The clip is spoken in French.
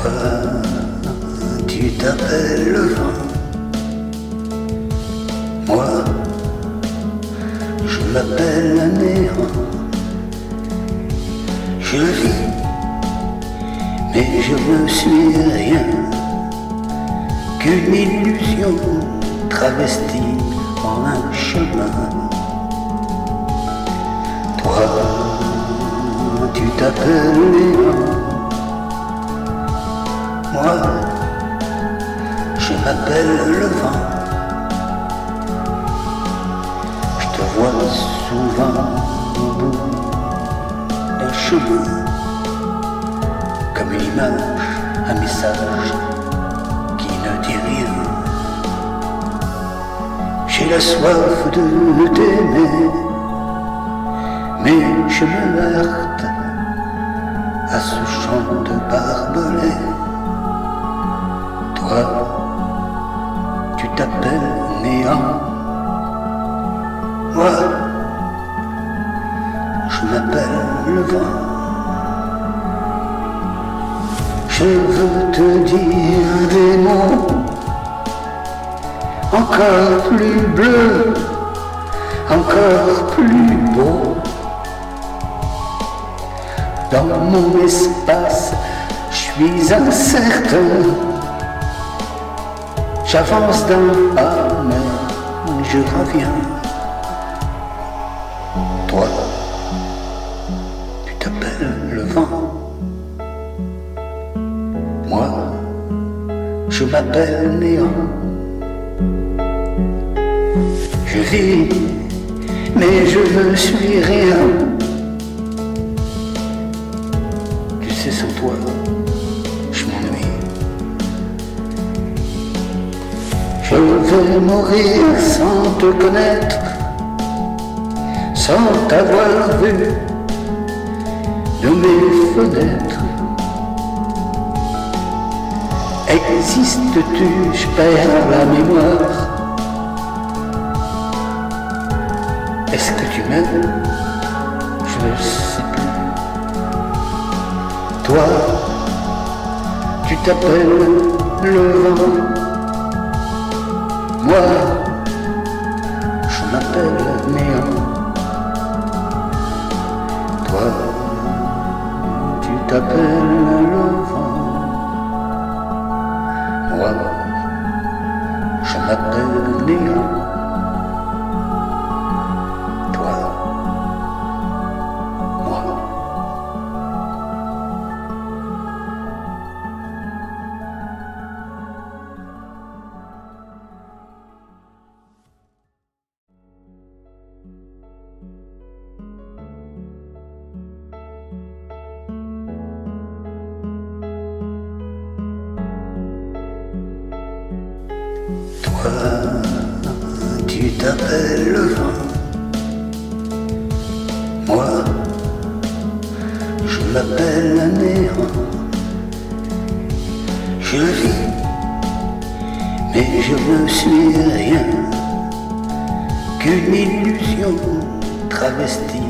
Toi, tu t'appelles le vent. Moi, je m'appelle un néant. Je vis, mais je ne suis rien qu'une illusion travestie en un chemin. Toi, tu t'appelles néant. Moi, je m'appelle le vent. Je te vois souvent au bout d'un chemin, comme une image, un message qui ne dit rien. J'ai la soif de t'aimer, mais je me heurte à ce chant de barbelé. Toi, tu t'appelles néant. Moi, je m'appelle le vent. Je veux te dire des mots encore plus bleus, encore plus beaux. Dans mon espace, je suis incertain. J'avance d'un pas, mais je reviens. Toi, tu t'appelles le vent. Moi, je m'appelle néant. Je vis, mais je ne suis rien. Tu sais, sans toi, je m'ennuie. Je vais mourir sans te connaître, sans t'avoir vu de mes fenêtres. Existes-tu? Je perds la mémoire. Est-ce que tu m'aimes? Je ne sais plus. Toi, tu t'appelles le vent. Moi, je m'appelle néant. Toi, tu t'appelles le vent. Moi, je m'appelle néant. Toi, moi. Toi, tu t'appelles le vent. Moi, je m'appelle un néant. Je vis, mais je ne suis rien qu'une illusion travestie